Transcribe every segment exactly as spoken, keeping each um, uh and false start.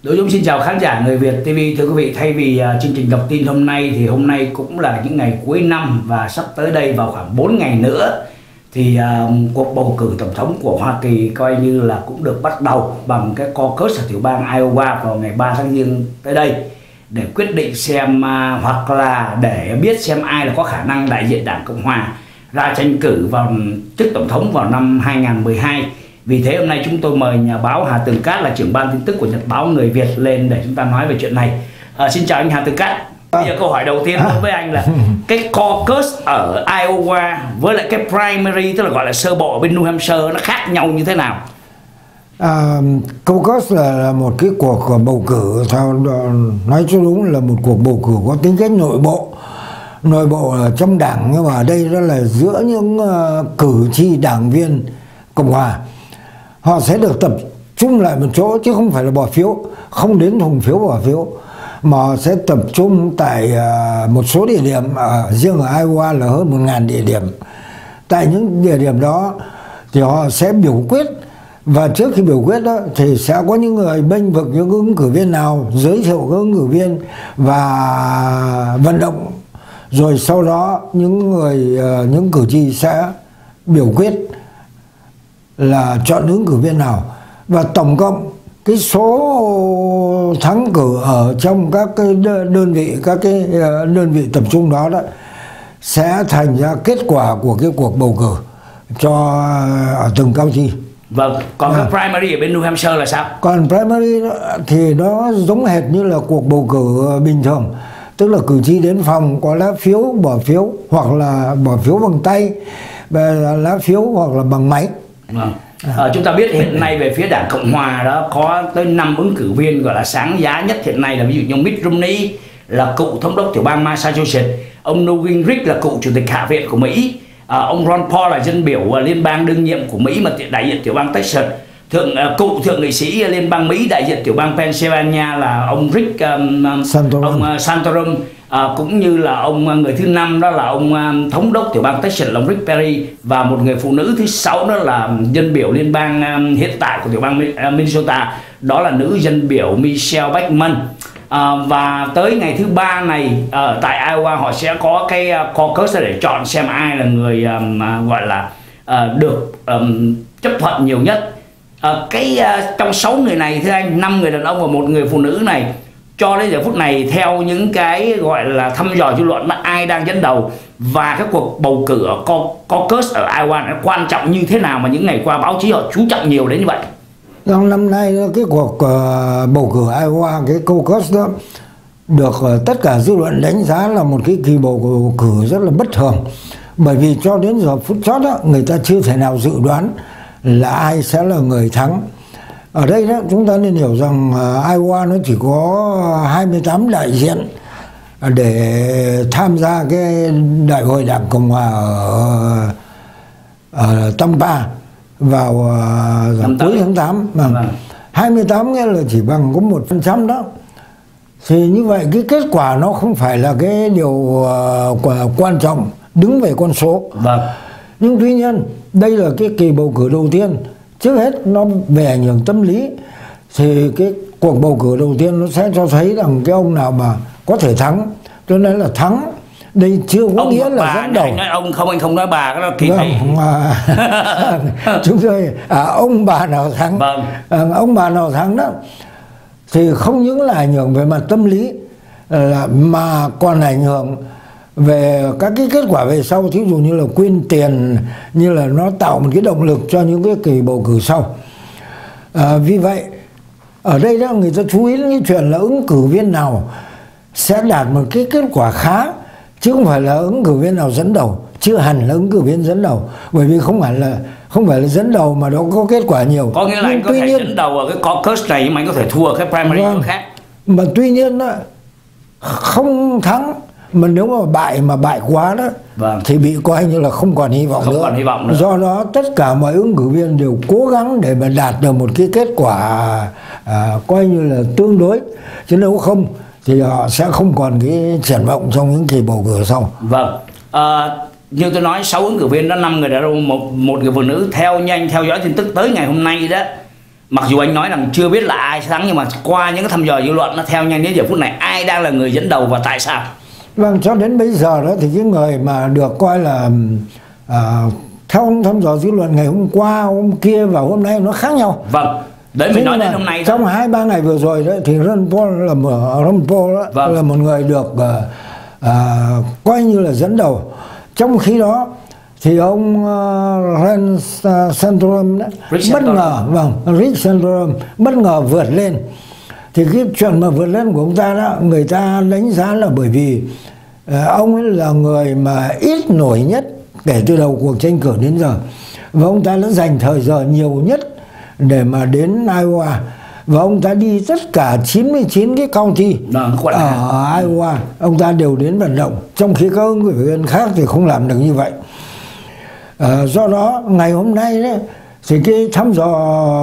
Đỗ Dũng xin chào khán giả Người Việt ti vi. Thưa quý vị, thay vì uh, chương trình đọc tin hôm nay thì hôm nay cũng là những ngày cuối năm và sắp tới đây vào khoảng bốn ngày nữa thì uh, cuộc bầu cử tổng thống của Hoa Kỳ coi như là cũng được bắt đầu bằng cái caucus ở tiểu bang Iowa vào ngày ba tháng giêng tới đây để quyết định xem uh, hoặc là để biết xem ai là có khả năng đại diện Đảng Cộng Hòa ra tranh cử vào chức tổng thống vào năm hai nghìn không trăm mười hai. Vì thế hôm nay chúng tôi mời nhà báo Hà Tường Cát là trưởng ban tin tức của Nhật báo Người Việt lên để chúng ta nói về chuyện này. À, xin chào anh Hà Tường Cát. Bây giờ câu hỏi đầu tiên đối với anh là cái caucus ở Iowa với lại cái primary, tức là gọi là sơ bộ ở bên New Hampshire, nó khác nhau như thế nào? À, caucus là một cái cuộc bầu cử, theo nói cho đúng là một cuộc bầu cử có tính cách nội bộ, nội bộ ở trong đảng, nhưng mà ở đây đó là giữa những uh, cử tri đảng viên Cộng Hòa. Họ sẽ được tập trung lại một chỗ chứ không phải là bỏ phiếu, không đến thùng phiếu bỏ phiếu, mà họ sẽ tập trung tại uh, một số địa điểm, uh, riêng ở Iowa là hơn một nghìn địa điểm. Tại những địa điểm đó thì họ sẽ biểu quyết, và trước khi biểu quyết đó thì sẽ có những người bênh vực những ứng cử viên nào, giới thiệu các ứng cử viên và vận động, rồi sau đó những người uh, những cử tri sẽ biểu quyết là chọn ứng cử viên nào. Và tổng cộng cái số thắng cử ở trong các cái đơn vị, các cái đơn vị tập trung đó đó sẽ thành ra kết quả của cái cuộc bầu cử cho ở từng county. Vâng, còn à. cái primary ở bên New Hampshire là sao? Còn primary thì nó giống hệt như là cuộc bầu cử bình thường, tức là cử tri đến phòng có lá phiếu bỏ phiếu, hoặc là bỏ phiếu bằng tay, lá phiếu hoặc là bằng máy. Vâng. À, chúng ta biết hiện nay về phía Đảng Cộng Hòa đó có tới năm ứng cử viên gọi là sáng giá nhất hiện nay, là ví dụ như Mitt Romney là cựu thống đốc tiểu bang Massachusetts, ông Newt Gingrich là cựu chủ tịch Hạ viện của Mỹ, à, ông Ron Paul là dân biểu liên bang đương nhiệm của Mỹ mà đại diện tiểu bang Texas, thượng uh, cựu thượng nghị sĩ liên bang Mỹ đại diện tiểu bang Pennsylvania là ông Rick um, Santorum. ông uh, Santorum, uh, cũng như là ông uh, người thứ năm đó là ông uh, thống đốc tiểu bang Texas là ông Rick Perry, và một người phụ nữ thứ sáu đó là dân biểu liên bang um, hiện tại của tiểu bang uh, Minnesota, đó là nữ dân biểu Michelle Bachmann. Uh, và tới ngày thứ ba này ở uh, tại Iowa họ sẽ có cái uh, caucus để chọn xem ai là người um, uh, gọi là uh, được um, chấp thuận nhiều nhất. À, cái uh, trong sáu người này thưa anh, năm người đàn ông và một người phụ nữ này, cho đến giờ phút này theo những cái gọi là thăm dò dư luận, ai đang dẫn đầu và cái cuộc bầu cử ở caucus ở Iowa nó quan trọng như thế nào mà những ngày qua báo chí họ chú trọng nhiều đến như vậy? Trong năm nay cái cuộc uh, bầu cử Iowa, cái caucus đó được uh, tất cả dư luận đánh giá là một cái kỳ bầu cử rất là bất thường, bởi vì cho đến giờ phút chót đó người ta chưa thể nào dự đoán là ai sẽ là người thắng. Ở đây đó chúng ta nên hiểu rằng uh, Iowa nó chỉ có hai mươi tám đại diện để tham gia cái đại hội Đảng Cộng Hòa ở, ở Tampa vào uh, cuối tháng tám. Mà vâng. hai mươi tám nghĩa là chỉ bằng có một phần trăm đó. Thì như vậy cái kết quả nó không phải là cái điều uh, quan trọng đứng về con số. Vâng. Nhưng tuy nhiên đây là cái kỳ bầu cử đầu tiên, trước hết nó về ảnh hưởng tâm lý, thì cái cuộc bầu cử đầu tiên nó sẽ cho thấy rằng cái ông nào mà có thể thắng, cho nên là thắng đây chưa có ông nghĩa là bà, dẫn đầu. Anh nói ông không, anh không nói bà, cái đó kỳ thị. Mà chúng tôi à, ông bà nào thắng, vâng. à, ông bà nào thắng đó thì không những là ảnh hưởng về mặt tâm lý là, mà còn ảnh hưởng về các cái kết quả về sau, thí dụ như là quyên tiền, như là nó tạo một cái động lực cho những cái kỳ bầu cử sau. À, vì vậy ở đây đó người ta chú ý đến cái chuyện là ứng cử viên nào sẽ đạt một cái kết quả khá, chứ không phải là ứng cử viên nào dẫn đầu, chưa hẳn là ứng cử viên dẫn đầu, bởi vì không phải là không phải là dẫn đầu mà nó có kết quả nhiều. Có nghĩa là anh có thể nhiên, dẫn đầu ở cái caucus này mà anh có thể thua ở cái primary vâng, khác. Mà tuy nhiên đó, không thắng mà nếu mà bại mà bại quá đó vâng. thì bị coi như là không còn hy vọng, không nữa. Còn hy vọng nữa. Do đó tất cả mọi ứng cử viên đều cố gắng để mà đạt được một cái kết quả à, coi như là tương đối, chứ nếu không thì họ sẽ không còn cái triển vọng trong những kỳ bầu cử sau. Vâng. À, như tôi nói sáu ứng cử viên đó, năm người đàn ông, một một người phụ nữ. Theo nhanh theo dõi tin tức tới ngày hôm nay đó Mặc dù anh nói rằng chưa biết là ai sẽ thắng, nhưng mà qua những cái thăm dò dư luận nó theo nhanh đến giờ phút này, ai đang là người dẫn đầu và tại sao? Vâng, cho đến bây giờ đó thì cái người mà được coi là à, theo thăm dò dư luận ngày hôm qua, hôm kia và hôm nay nó khác nhau. Vâng, đấy mình nói đến hôm nay. Trong hai ba ngày vừa rồi đấy thì Ron Paul là một, Ron Paul đó, vâng. là một người được à, à, coi như là dẫn đầu. Trong khi đó thì ông uh, Rick Santorum bất ngờ, vâng, Rick Santorum bất ngờ vượt lên. Thì cái chuyện mà vượt lên của ông ta đó, người ta đánh giá là bởi vì uh, ông ấy là người mà ít nổi nhất kể từ đầu cuộc tranh cử đến giờ, và ông ta đã dành thời giờ nhiều nhất để mà đến Iowa, và ông ta đi tất cả chín mươi chín cái county ở Iowa, ông ta đều đến vận động, trong khi các ứng cử viên khác thì không làm được như vậy. À, do đó ngày hôm nay đấy, thì cái thăm dò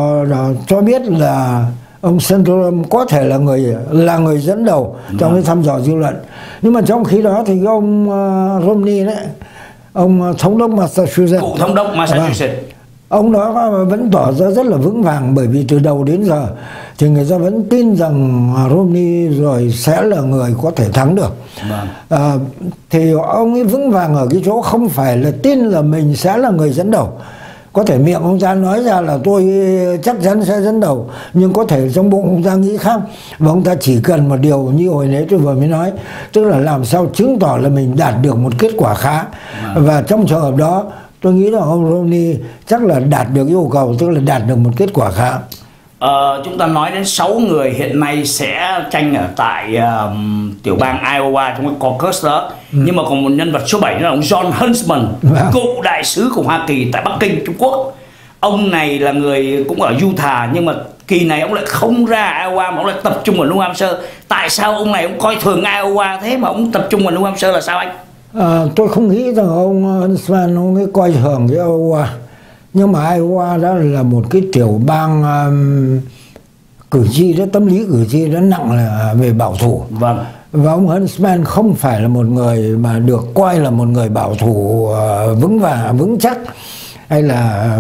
cho biết là ông Santorum có thể là người là người dẫn đầu trong cái thăm dò dư luận, nhưng mà trong khi đó thì ông uh, Romney đấy, ông thống đốc Massachusetts, cựu thống đốc Massachusetts, ông đó vẫn tỏ ra rất là vững vàng, bởi vì từ đầu đến giờ thì người ta vẫn tin rằng Romney rồi sẽ là người có thể thắng được. À, thì ông ấy vững vàng ở cái chỗ không phải là tin là mình sẽ là người dẫn đầu. Có thể miệng ông ta nói ra là tôi chắc chắn sẽ dẫn đầu, nhưng có thể trong bụng ông ta nghĩ khác, và ông ta chỉ cần một điều như hồi nãy tôi vừa mới nói, tức là làm sao chứng tỏ là mình đạt được một kết quả khá. Và trong trường hợp đó tôi nghĩ là ông Romney chắc là đạt được yêu cầu, tức là đạt được một kết quả khá. Ờ, chúng ta nói đến sáu người hiện nay sẽ tranh ở tại uh, tiểu bang Iowa trong cái caucus đó. Ừ. Nhưng mà còn một nhân vật số bảy là ông Jon Huntsman, wow. cựu đại sứ của Hoa Kỳ tại Bắc Kinh, Trung Quốc. Ông này là người cũng ở Utah, nhưng mà kỳ này ông lại không ra Iowa mà ông lại tập trung ở New Hampshire. Tại sao ông này ông coi thường Iowa thế mà ông tập trung ở New Hampshire là sao anh? À, tôi không nghĩ rằng ông Huntsman ông ấy coi thường cái Iowa. Nhưng mà Iowa đó là một cái tiểu bang um, cử tri đó, tâm lý cử tri đó nặng là về bảo thủ. Vâng. Và ông Huntsman không phải là một người mà được coi là một người bảo thủ uh, vững vàng, vững chắc, hay là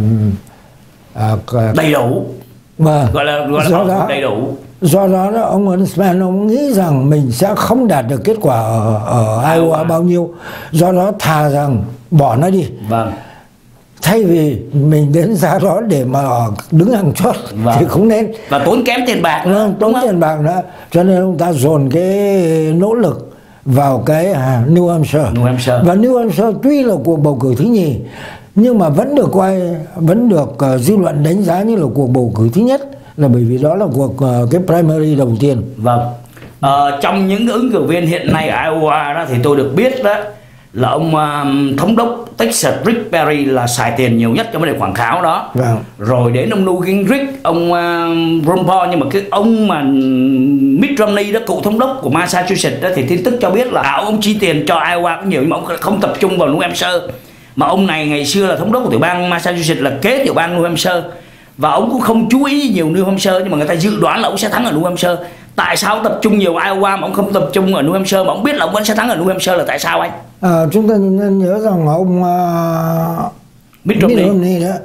uh, đầy đủ. Vâng. Gọi là, gọi là do đó, đầy đủ. Do đó, đó ông Huntsman ông nghĩ rằng mình sẽ không đạt được kết quả ở, ở Iowa, Iowa bao nhiêu. Do đó thà rằng bỏ nó đi. Vâng. Thay vì mình đến ra đó để mà đứng hàng chót, vâng. thì không nên. Và tốn kém tiền bạc nữa. Tốn tiền bạc nữa. Cho nên ông ta dồn cái nỗ lực vào cái à, New Hampshire. New Hampshire. Và New Hampshire tuy là cuộc bầu cử thứ nhì, nhưng mà vẫn được coi, vẫn được uh, dư luận đánh giá như là cuộc bầu cử thứ nhất, là bởi vì đó là cuộc uh, cái primary đầu tiên. Vâng. Ờ, trong những ứng cử viên hiện nay ở Iowa đó thì tôi được biết đó là ông uh, thống đốc Texas Rick Perry là xài tiền nhiều nhất trong vấn đề quảng cáo đó. Vâng. Rồi đến ông Newt Gingrich, ông uh, Ron Paul, nhưng mà cái ông mà Mitt Romney đó, cựu thống đốc của Massachusetts đó, thì tin tức cho biết là à, ông chi tiền cho Iowa cũng nhiều, nhưng mà ông không tập trung vào New Hampshire. Mà ông này ngày xưa là thống đốc của tiểu bang Massachusetts, là kế tiểu bang New Hampshire, và ông cũng không chú ý nhiều New Hampshire, nhưng mà người ta dự đoán là ông sẽ thắng ở New Hampshire. Tại sao tập trung nhiều Iowa mà ông không tập trung ở New Hampshire, mà ông biết là ông vẫn sẽ thắng ở New Hampshire là tại sao anh? À, chúng ta nên nhớ rằng ông uh, Mitt Romney. Romney đó,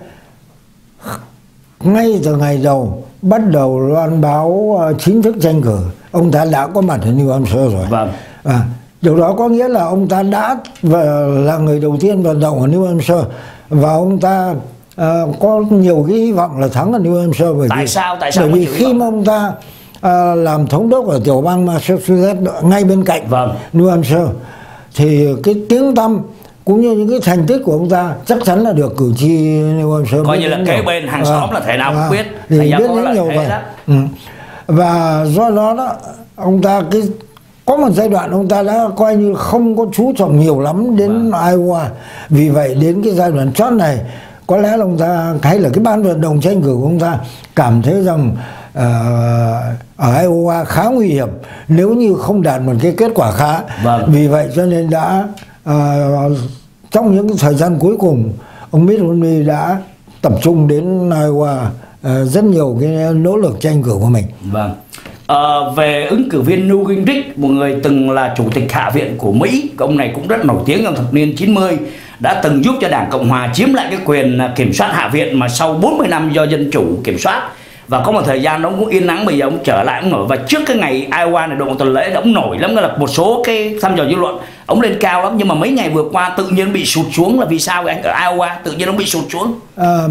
ngay từ ngày đầu bắt đầu loan báo uh, chính thức tranh cử, ông ta đã có mặt ở New Hampshire rồi. Vâng. À, điều đó có nghĩa là ông ta đã và là người đầu tiên vận động ở New Hampshire, và ông ta uh, có nhiều cái hy vọng là thắng ở New Hampshire. Bởi tại vì, sao? Tại sao? Bởi vì khi mà ông ta uh, làm thống đốc ở tiểu bang Massachusetts ngay bên cạnh vâng. New Hampshire, thì cái tiếng tăm cũng như những cái thành tích của ông ta chắc chắn là được cử tri New Hampshire coi như là kế bên hàng xóm à, là thể nào cũng à, biết, thì biết đến nhiều vậy. Ừ. Và do đó đó ông ta cái có một giai đoạn ông ta đã coi như không có chú trọng nhiều lắm đến vâng. Iowa. Vì vậy đến cái giai đoạn chót này, có lẽ là ông ta hay là cái ban vận động tranh cử của ông ta cảm thấy rằng uh, ở Iowa khá nguy hiểm nếu như không đạt một cái kết quả khá. Vâng. Vì vậy cho nên đã uh, trong những thời gian cuối cùng, ông Mitt Romney đã tập trung đến Iowa uh, rất nhiều cái nỗ lực tranh cử của mình. Vâng. À, về ứng cử viên Newt Gingrich, một người từng là chủ tịch Hạ viện của Mỹ, ông này cũng rất nổi tiếng trong thập niên chín mươi, đã từng giúp cho Đảng Cộng Hòa chiếm lại cái quyền kiểm soát Hạ viện mà sau bốn mươi năm do Dân Chủ kiểm soát. và có một thời gian ông cũng yên nắng, bây giờ ông trở lại ông nổi. Và trước cái ngày Iowa này, độ một tuần lễ ông nổi lắm, là một số cái thăm dò dư luận ông lên cao lắm, nhưng mà mấy ngày vừa qua tự nhiên bị sụt xuống. Là vì sao vậy anh? Ở Iowa tự nhiên ông bị sụt xuống. À,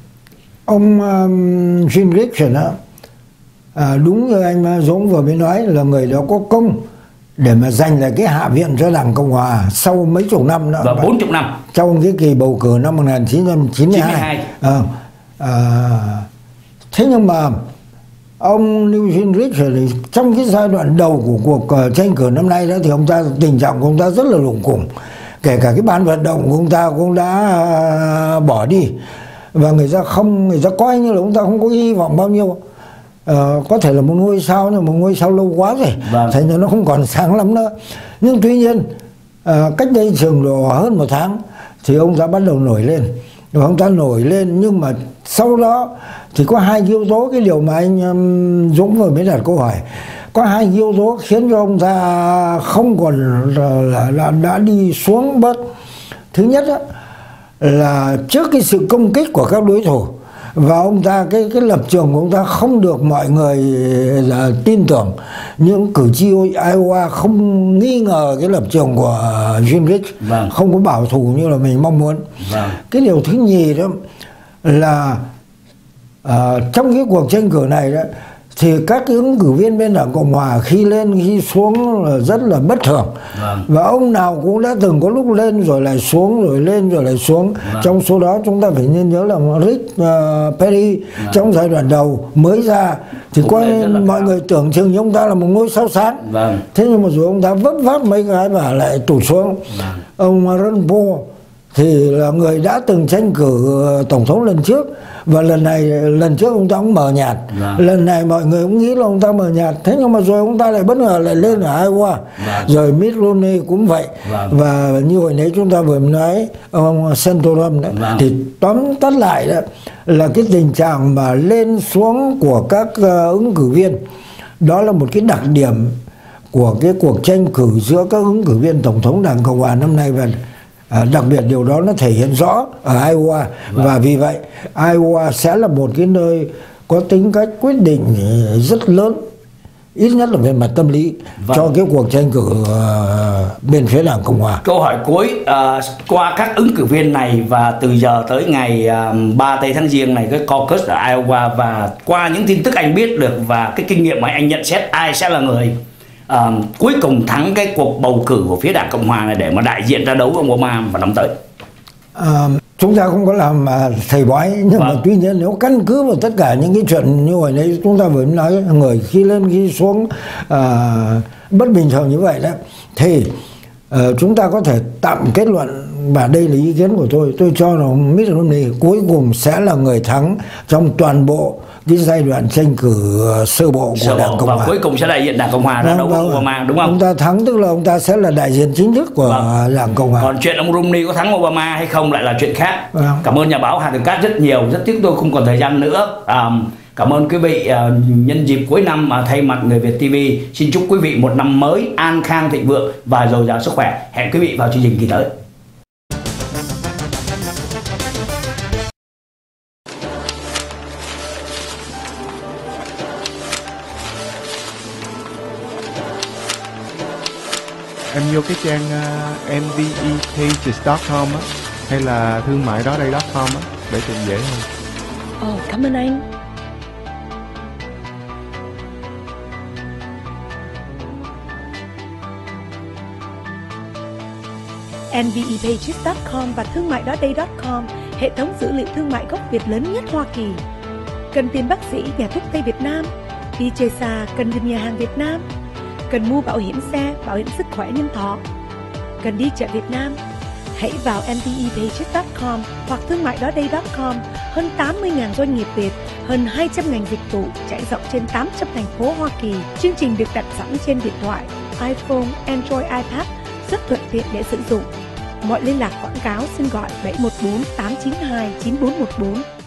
ông um, Gingrich đó, à, đúng như anh Dũng vừa mới nói, là người đó có công để mà giành lại cái hạ viện cho Đảng Cộng Hòa sau mấy chục năm nữa. Và bốn chục năm trong cái kỳ bầu cử năm một nghìn chín trăm chín mươi hai. À, à, thế nhưng mà ông Newt Gingrich thì trong cái giai đoạn đầu của cuộc uh, tranh cử năm nay đó thì ông ta tình trạng của ông ta rất là lủng củng, kể cả cái ban vận động của ông ta cũng đã uh, bỏ đi, và người ta không người ta coi như là ông ta không có hy vọng bao nhiêu. Uh, có thể là một ngôi sao, nhưng một ngôi sao lâu quá rồi, vâng. Thành ra nó không còn sáng lắm nữa. Nhưng tuy nhiên uh, cách đây chừng độ hơn một tháng thì ông ta bắt đầu nổi lên. Và ông ta nổi lên, nhưng mà sau đó thì có hai yếu tố, cái điều mà anh um, Dũng vừa mới đặt câu hỏi, có hai yếu tố khiến cho ông ta không còn là, là đã đi xuống bớt. Thứ nhất đó, là trước cái sự công kích của các đối thủ, và ông ta cái cái lập trường của ông ta không được mọi người là tin tưởng. Những cử tri Iowa không nghi ngờ cái lập trường của Gingrich, vâng. Không có bảo thủ như là mình mong muốn, vâng. Cái điều thứ nhì đó là uh, trong cái cuộc tranh cử này đó, thì các cái ứng cử viên bên Đảng Cộng Hòa khi lên khi xuống là rất là bất thường, vâng. Và ông nào cũng đã từng có lúc lên rồi lại xuống, rồi lên rồi lại xuống, vâng. Trong số đó chúng ta phải nên nhớ là Rick uh, Perry, vâng. Trong giai đoạn đầu mới ra thì có mọi người tưởng chừng như ông ta là một ngôi sao sáng, vâng. Thế nhưng mà rồi ông ta vấp váp mấy cái và lại tụt xuống, vâng. Ông Ron Paul thì là người đã từng tranh cử tổng thống lần trước, và lần này lần trước ông ta cũng mờ nhạt, vâng. Lần này mọi người cũng nghĩ là ông ta mờ nhạt, thế nhưng mà rồi ông ta lại bất ngờ lại lên ở Iowa, vâng. Rồi Mitt Romney cũng vậy, vâng. Và như hồi nãy chúng ta vừa nói ông Santorum đấy, vâng. Thì tóm tắt lại đó là cái tình trạng mà lên xuống của các uh, ứng cử viên, đó là một cái đặc điểm của cái cuộc tranh cử giữa các ứng cử viên tổng thống Đảng Cộng Hòa năm nay. Và À, đặc biệt điều đó nó thể hiện rõ ở Iowa, vâng. Và vì vậy Iowa sẽ là một cái nơi có tính cách quyết định rất lớn, ít nhất là về mặt tâm lý, vâng. Cho cái cuộc tranh cử uh, bên phía Đảng Cộng Hòa. Câu hỏi cuối, uh, qua các ứng cử viên này và từ giờ tới ngày uh, ba tây tháng giêng này, cái caucus ở Iowa, và qua những tin tức anh biết được và cái kinh nghiệm mà anh nhận xét, ai sẽ là người Uh, cuối cùng thắng cái cuộc bầu cử của phía Đảng Cộng Hòa này để mà đại diện ra đấu ông Obama vào năm tới? Uh, chúng ta không có làm uh, thầy bói, nhưng vâng. Mà tuy nhiên nếu căn cứ vào tất cả những cái chuyện như hồi nãy chúng ta vừa nói, người khi lên khi xuống uh, bất bình thường như vậy đó, thì uh, chúng ta có thể tạm kết luận, và đây là ý kiến của tôi, tôi cho rằng Mitt Romney cuối cùng sẽ là người thắng trong toàn bộ cái giai đoạn tranh cử sơ bộ của sơ Đảng Cộng Hòa, và cuối cùng sẽ đại diện Đảng Cộng Hòa ra đấu với Obama, đúng không? Ông ta thắng tức là ông ta sẽ là đại diện chính thức của vâng. Đảng Cộng Hòa. Còn chuyện ông Romney có thắng Obama hay không lại là chuyện khác. Vâng. Cảm ơn nhà báo Hà Tường Cát rất nhiều, rất tiếc tôi không còn thời gian nữa. À, cảm ơn quý vị. À, nhân dịp cuối năm, à, thay mặt Người Việt ti vi xin chúc quý vị một năm mới an khang thịnh vượng và dồi dào sức khỏe. Hẹn quý vị vào chương trình kỳ tới. Em vô cái trang uh, em vê e pages chấm com á, hay là thương mại đó đây chấm com á, để tìm dễ hơn. Ồ, oh, cảm ơn anh. em vê e pages chấm com và thương mại đó đây chấm com, hệ thống dữ liệu thương mại gốc Việt lớn nhất Hoa Kỳ. Cần tìm bác sĩ, nhà thuốc Tây Việt Nam, đi chơi xa cần tìm nhà hàng Việt Nam. Cần mua bảo hiểm xe, bảo hiểm sức khỏe nhân thọ, cần đi chợ Việt Nam, hãy vào em vê e pages chấm com hoặc thương mại đó đây chấm com. Hơn tám mươi nghìn doanh nghiệp Việt, hơn hai trăm ngành dịch vụ trải rộng trên tám trăm thành phố Hoa Kỳ. Chương trình được đặt sẵn trên điện thoại, iPhone, Android, iPad, rất thuận tiện để sử dụng. Mọi liên lạc quảng cáo xin gọi bảy một bốn tám chín hai chín bốn một bốn.